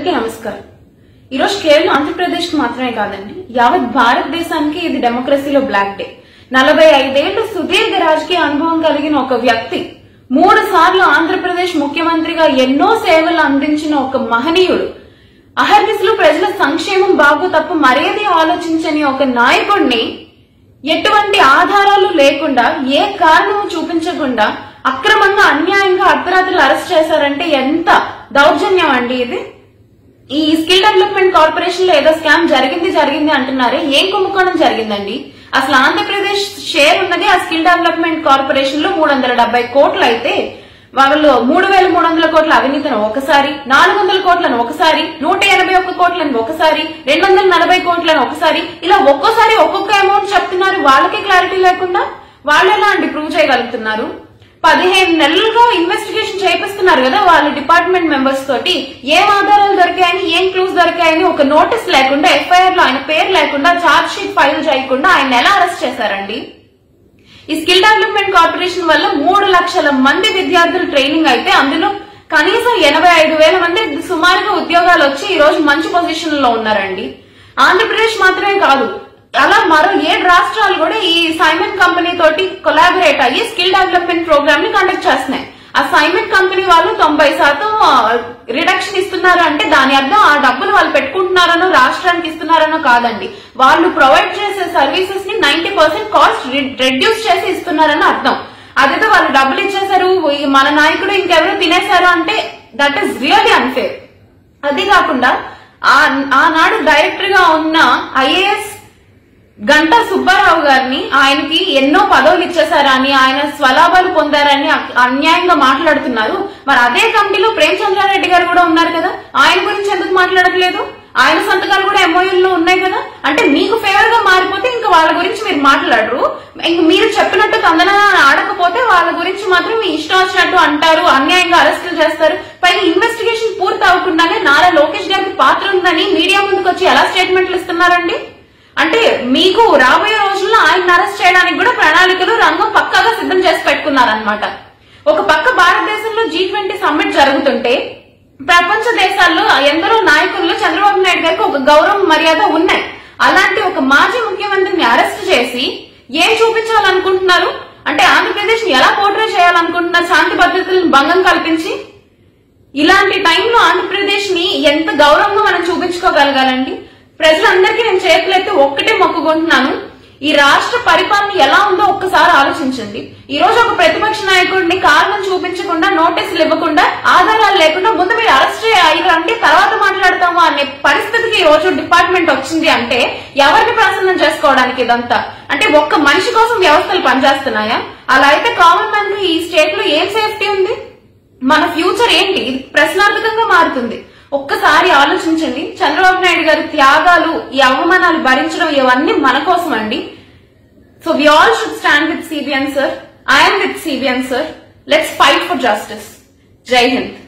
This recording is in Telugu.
అందరికీ నమస్కారం. ఈ రోజు కేవలం ఆంధ్రప్రదేశ్ కి మాత్రమే కాదండి, యావత్ భారతదేశానికి ఇది డెమోక్రసీలో బ్లాక్ డే. 45 ఏళ్లు సుదీర్ఘ రాజకీయ అనుభవం కలిగిన ఒక వ్యక్తి, 3 సార్లు ఆంధ్రప్రదేశ్ ముఖ్యమంత్రిగా ఎన్నో సేవలు అందించిన ఒక మహనీయుడు, అహర్నిశలు ప్రజల సంక్షేమం బాగు తప్ప మరేది ఆలోచించని ఒక నాయకుడిని ఎటువంటి ఆధారాలు లేకుండా, ఏ కారణము చూపించకుండా అక్రమంగా అన్యాయంగా అర్ధరాత్రులు అరెస్ట్ చేశారంటే ఎంత దౌర్జన్యం అండి ఇది. ఈ స్కిల్ డెవలప్మెంట్ కార్పొరేషన్ లో ఏదో స్కామ్ జరిగింది అంటున్నారే, ఏం కుంభకోణం జరిగిందండి? అసలు ఆంధ్రప్రదేశ్ షేర్ ఉన్నది ఆ స్కిల్ డెవలప్మెంట్ కార్పొరేషన్ లో 370 కోట్లు అయితే, వాళ్ళు 3300 కోట్ల అవినీతిని ఒకసారి, 400 కోట్లను ఒకసారి, 181 కోట్లను ఒకసారి, 240 కోట్లను ఒకసారి, ఇలా ఒక్కోసారి ఒక్కొక్క అమౌంట్ చెప్తున్నారు. వాళ్ళకే క్లారిటీ లేకుండా వాళ్ళు ఎలా అండి ప్రూవ్ చేయగలుగుతున్నారు? 15 నెలలుగా ఇన్వెస్టిగేషన్ చేపిస్తున్నారు కదా వాళ్ళ డిపార్ట్మెంట్ మెంబర్స్ తోటి. ఏం ఆధారాలు దొరికాయని, ఏం క్లూస్ దొరికాయని ఒక నోటీస్ లేకుండా, ఎఫ్ఐఆర్ లో ఆయన పేరు లేకుండా, ఛార్జ్ షీట్ ఫైల్ చేయకుండా ఆయన ఎలా అరెస్ట్ చేశారండి? ఈ స్కిల్ డెవలప్మెంట్ కార్పొరేషన్ వల్ల 3 లక్షల మంది విద్యార్థులు ట్రైనింగ్ అయితే, అందులో కనీసం 85,000 మంది సుమారుగా ఉద్యోగాలు వచ్చి ఈ రోజు మంచి పొజిషన్ లో ఉన్నారండి. ఆంధ్రప్రదేశ్ మాత్రమే కాదు, అలా మరో 7 రాష్ట్రాలు కూడా ఈ సైమన్ కంపెనీ తోటి కొలాబరేట్ అయ్యి స్కిల్ డెవలప్మెంట్ ప్రోగ్రామ్ ని కండక్ట్ చేస్తున్నాయి. ఆ సైమన్ కంపెనీ వాళ్ళు 90% రిడక్షన్ ఇస్తున్నారు అంటే దాని అర్థం ఆ డబ్బులు వాళ్ళు పెట్టుకుంటున్నారనో రాష్ట్రానికి ఇస్తున్నారనో కాదండి. వాళ్ళు ప్రొవైడ్ చేసే సర్వీసెస్ ని 90% కాస్ట్ రెడ్యూస్ చేసి ఇస్తున్నారని అర్థం. అదేదో వాళ్ళు డబ్బులు ఇచ్చేశారు, మన నాయకుడు ఇంకెవరో తినేశారు అంటే దట్ ఈస్ రియల్లీ అన్ఫేర్. అది కాకుండా ఆనాడు డైరెక్టర్ గా ఉన్న ఐఏఎస్ గంటా సుబ్బారావు గారిని, ఆయనకి ఎన్నో పదవులు ఇచ్చేశారని, ఆయన స్వలాభాలు పొందారని అన్యాయంగా మాట్లాడుతున్నారు. మరి అదే కమిటీలో ప్రేమచంద్రారెడ్డి గారు కూడా ఉన్నారు కదా, ఆయన గురించి ఎందుకు మాట్లాడట్లేదు? ఆయన సంతకాలు కూడా ఎంఓయూల్లో ఉన్నాయి కదా. అంటే మీకు ఫేవర్ గా మారిపోతే ఇంకా వాళ్ళ గురించి మీరు మాట్లాడరు, ఇంక మీరు చెప్పినట్టు తందన ఆడకపోతే వాళ్ళ గురించి మాత్రం మీ ఇష్టం వచ్చినట్టు అంటారు, అన్యాయంగా అరెస్టులు చేస్తారు. పైగా ఇన్వెస్టిగేషన్ పూర్తి అవ్వకుండానే నారా లోకేష్ గారికి పాత్ర ఉందని మీడియా ముందుకు వచ్చి ఎలా స్టేట్మెంట్లు ఇస్తున్నారండి? అంటే మీకు రాబోయే రోజుల్లో ఆయన అరెస్ట్ చేయడానికి కూడా ప్రణాళికలు రంగం పక్కాగా సిద్ధం చేసి పెట్టుకున్నారనమాట. ఒక పక్క భారతదేశంలో G20 సమ్మిట్ జరుగుతుంటే, ప్రపంచ దేశాల్లో ఎందరో నాయకుల్లో చంద్రబాబు నాయుడు గారికి ఒక గౌరవం మర్యాద ఉన్నాయి. అలాంటి ఒక మాజీ ముఖ్యమంత్రిని అరెస్ట్ చేసి ఏం చూపించాలనుకుంటున్నారు? అంటే ఆంధ్రప్రదేశ్ ని ఎలా పోర్ట్రే చేయాలనుకుంటున్నారు? శాంతి భద్రతలను భంగం కల్పించి. ఇలాంటి టైంలో ఆంధ్రప్రదేశ్ ని ఎంత గౌరవంగా మనం చూపించుకోగలగాలండి? ప్రజలందరికీ నేను చేతులెత్తి ఒక్కటే మొక్కుకుంటున్నాను, ఈ రాష్ట్ర పరిపాలన ఎలా ఉందో ఒక్కసారి ఆలోచించండి. ఈ రోజు ఒక ప్రతిపక్ష నాయకుడిని కారణం చూపించకుండా, నోటీసులు ఇవ్వకుండా, ఆధారాలు లేకుండా ముందు మీరు అరెస్ట్ అయ్యారంటే తర్వాత మాట్లాడతాము అనే పరిస్థితికి ఈ రోజు డిపార్ట్మెంట్ వచ్చింది అంటే ఎవరిని ప్రసన్నం చేసుకోవడానికి ఇదంతా? అంటే ఒక్క మనిషి కోసం వ్యవస్థలు పనిచేస్తున్నాయా? అలా అయితే కామన్ మ్యాన్ కి ఈ స్టేట్ లో ఏం సేఫ్టీ ఉంది? మన ఫ్యూచర్ ఏంటి? ఇది ప్రశ్నార్థకంగా మారుతుంది. ఒక్కసారి ఆలోచించండి. చంద్రబాబు నాయుడు గారి త్యాగాలు, ఈ అవమానాలు భరించడం ఇవన్నీ మన కోసం అండి. So we all should stand with CBN sir. I'm with CBN sir. Let's fight for justice. Jai Hind.